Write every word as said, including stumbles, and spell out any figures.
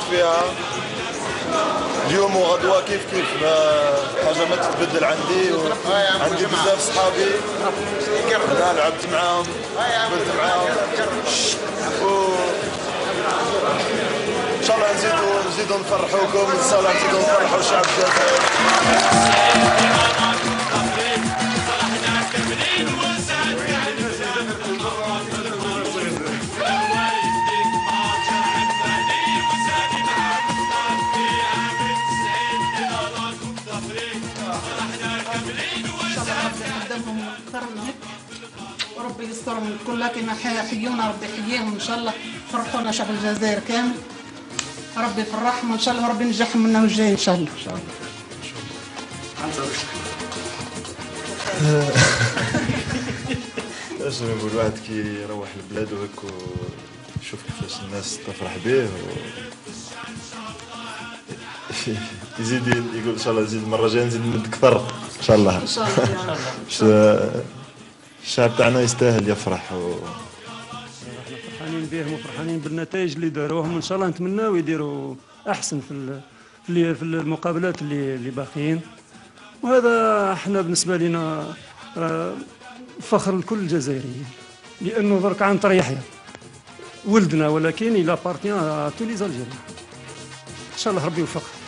فيها اليوم وغدوه كيف كيف، ما حاجه ما تتبدل عندي، وعندي بزاف صحابي انا لعبت معاهم قلت معاهم و ان شاء الله نزيدوا نزيدوا نفرحوكم، ان شاء الله نزيدوا نفرحوا شعب الجزائر. وربي يسترهم الكل، لكن حيونا ربي يحييهم ان شاء الله، فرحونا شعب الجزائر كامل، ربي يفرحهم ان شاء الله، وربي ينجحهم منا والجاي ان شاء الله. ان شاء الله. اش نقول، واحد كي يروح لبلادو هكا ويشوف كيفاش الناس تفرح به و... يزيد يقول ان شاء الله نزيد المره الجايه نزيد نمد اكثر ان شاء الله. ان شاء الله. الشعب تاعنا يستاهل يفرح و... احنا فرحانين بهم وفرحانين بالنتائج اللي داروهم، وان شاء الله نتمناو يديروا احسن في في في المقابلات اللي اللي باقيين، وهذا احنا بالنسبه لنا فخر لكل الجزائريين، لانه درك عنتر يحيى ولدنا، ولكن الى بارتيان تو لي زالجيريان. ان شاء الله ربي يوفقه.